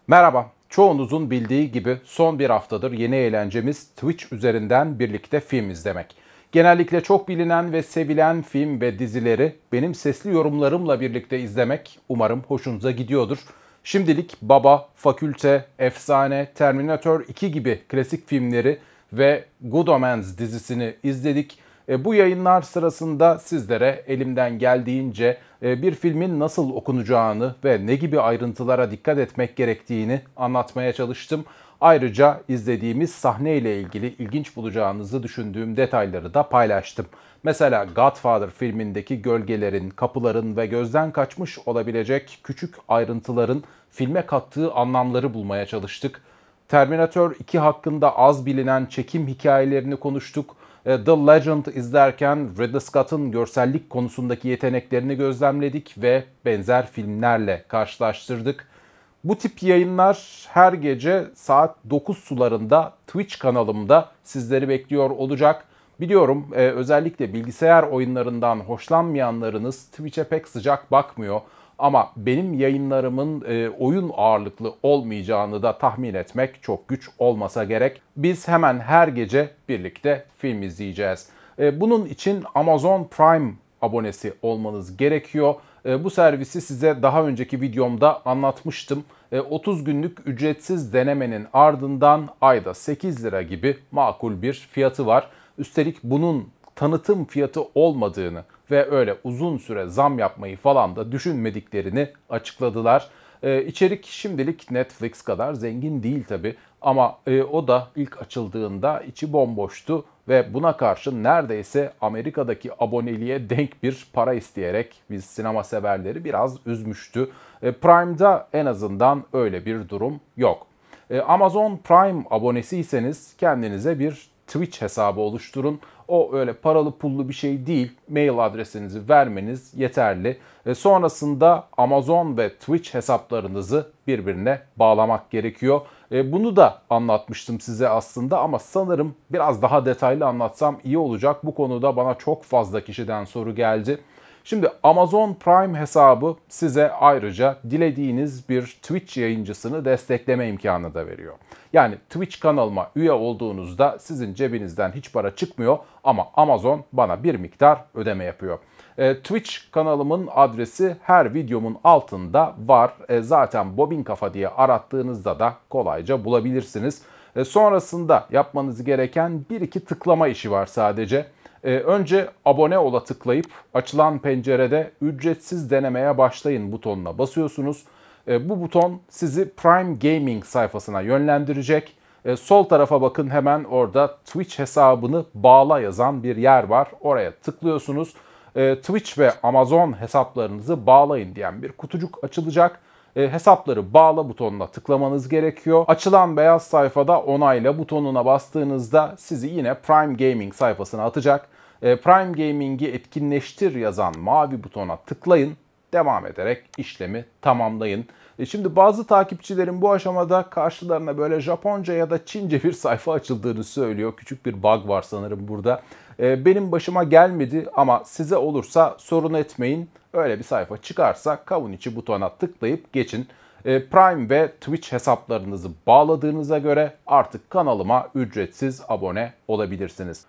Merhaba. Çoğunuzun bildiği gibi son bir haftadır yeni eğlencemiz Twitch üzerinden birlikte film izlemek. Genellikle çok bilinen ve sevilen film ve dizileri benim sesli yorumlarımla birlikte izlemek umarım hoşunuza gidiyordur. Şimdilik Baba, Fakülte, Efsane, Terminator 2 gibi klasik filmleri ve Good Omens dizisini izledik. Bu yayınlar sırasında sizlere elimden geldiğince bir filmin nasıl okunacağını ve ne gibi ayrıntılara dikkat etmek gerektiğini anlatmaya çalıştım. Ayrıca izlediğimiz sahne ile ilgili ilginç bulacağınızı düşündüğüm detayları da paylaştım. Mesela Godfather filmindeki gölgelerin, kapıların ve gözden kaçmış olabilecek küçük ayrıntıların filme kattığı anlamları bulmaya çalıştık. Terminator 2 hakkında az bilinen çekim hikayelerini konuştuk. The Legend izlerken Ridley Scott'ın görsellik konusundaki yeteneklerini gözlemledik ve benzer filmlerle karşılaştırdık. Bu tip yayınlar her gece saat 9 sularında Twitch kanalımda sizleri bekliyor olacak. Biliyorum özellikle bilgisayar oyunlarından hoşlanmayanlarınız Twitch'e pek sıcak bakmıyor. Ama benim yayınlarımın oyun ağırlıklı olmayacağını da tahmin etmek çok güç olmasa gerek. Biz hemen her gece birlikte film izleyeceğiz. Bunun için Amazon Prime abonesi olmanız gerekiyor. Bu servisi size daha önceki videomda anlatmıştım. 30 günlük ücretsiz denemenin ardından ayda 8 lira gibi makul bir fiyatı var. Üstelik bunun tanıtım fiyatı olmadığını ve öyle uzun süre zam yapmayı falan da düşünmediklerini açıkladılar. İçerik şimdilik Netflix kadar zengin değil tabi ama o da ilk açıldığında içi bomboştu ve buna karşın neredeyse Amerika'daki aboneliğe denk bir para isteyerek biz sinema severleri biraz üzmüştü. Prime'da en azından öyle bir durum yok. Amazon Prime abonesiyseniz kendinize bir Twitch hesabı oluşturun. O öyle paralı pullu bir şey değil. Mail adresinizi vermeniz yeterli. Sonrasında Amazon ve Twitch hesaplarınızı birbirine bağlamak gerekiyor. Bunu da anlatmıştım size aslında ama sanırım biraz daha detaylı anlatsam iyi olacak. Bu konuda bana çok fazla kişiden soru geldi. Şimdi Amazon Prime hesabı size ayrıca dilediğiniz bir Twitch yayıncısını destekleme imkanı da veriyor. Yani Twitch kanalıma üye olduğunuzda sizin cebinizden hiç para çıkmıyor ama Amazon bana bir miktar ödeme yapıyor. Twitch kanalımın adresi her videomun altında var. Zaten Bobin Kafa diye arattığınızda da kolayca bulabilirsiniz. Sonrasında yapmanız gereken bir iki tıklama işi var sadece. Önce abone ola tıklayıp açılan pencerede ücretsiz denemeye başlayın butonuna basıyorsunuz. Bu buton sizi Prime Gaming sayfasına yönlendirecek. Sol tarafa bakın, hemen orada Twitch hesabını bağla yazan bir yer var. Oraya tıklıyorsunuz. Twitch ve Amazon hesaplarınızı bağlayın diyen bir kutucuk açılacak. Hesapları bağla butonuna tıklamanız gerekiyor. Açılan beyaz sayfada onayla butonuna bastığınızda sizi yine Prime Gaming sayfasına atacak. Prime Gaming'i etkinleştir yazan mavi butona tıklayın. Devam ederek işlemi tamamlayın. Şimdi bazı takipçilerin bu aşamada karşılarına böyle Japonca ya da Çince bir sayfa açıldığını söylüyor. Küçük bir bug var sanırım burada. Benim başıma gelmedi ama size olursa sorun etmeyin. Öyle bir sayfa çıkarsa kavun içi butona tıklayıp geçin. Prime ve Twitch hesaplarınızı bağladığınıza göre artık kanalıma ücretsiz abone olabilirsiniz.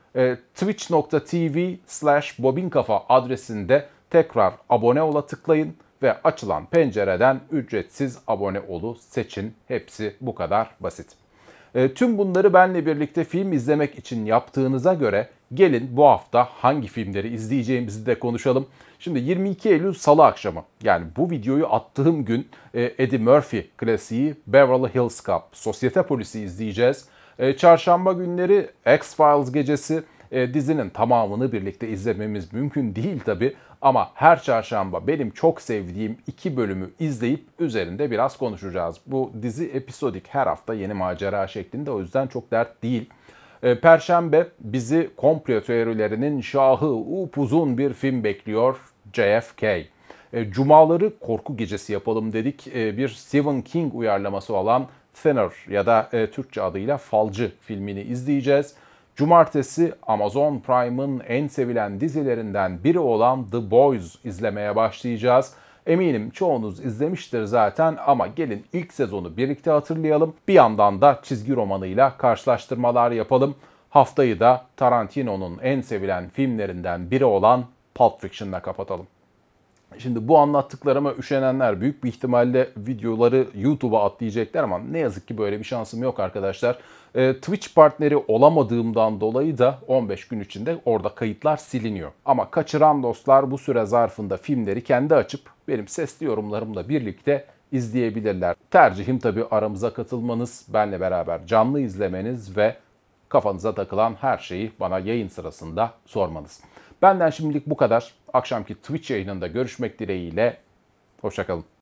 Twitch.tv/bobinkafa adresinde tekrar abone ola tıklayın ve açılan pencereden ücretsiz abone olu seçin. Hepsi bu kadar basit. Tüm bunları benle birlikte film izlemek için yaptığınıza göre gelin bu hafta hangi filmleri izleyeceğimizi de konuşalım. Şimdi 22 Eylül Salı akşamı, yani bu videoyu attığım gün Eddie Murphy klasiği Beverly Hills Cop, Sosyete Polisi izleyeceğiz. Çarşamba günleri X-Files gecesi. Dizinin tamamını birlikte izlememiz mümkün değil tabi ama her çarşamba benim çok sevdiğim 2 bölümü izleyip üzerinde biraz konuşacağız. Bu dizi episodik, her hafta yeni macera şeklinde, o yüzden çok dert değil. Perşembe bizi komplo teorilerinin şahı upuzun bir film bekliyor, JFK. Cumaları korku gecesi yapalım dedik. Bir Stephen King uyarlaması olan Thinner ya da Türkçe adıyla Falcı filmini izleyeceğiz. Cumartesi Amazon Prime'ın en sevilen dizilerinden biri olan The Boys izlemeye başlayacağız. Eminim çoğunuz izlemiştir zaten ama gelin ilk sezonu birlikte hatırlayalım. Bir yandan da çizgi romanıyla karşılaştırmalar yapalım. Haftayı da Tarantino'nun en sevilen filmlerinden biri olan Pulp Fiction'la kapatalım. Şimdi bu anlattıklarıma üşenenler büyük bir ihtimalle videoları YouTube'a atlayacaklar ama ne yazık ki böyle bir şansım yok arkadaşlar. Twitch partneri olamadığımdan dolayı da 15 gün içinde orada kayıtlar siliniyor. Ama kaçıran dostlar bu süre zarfında filmleri kendi açıp benim sesli yorumlarımla birlikte izleyebilirler. Tercihim tabii aramıza katılmanız, benle beraber canlı izlemeniz ve kafanıza takılan her şeyi bana yayın sırasında sormanız. Benden şimdilik bu kadar. Akşamki Twitch yayınında görüşmek dileğiyle. Hoşça kalın.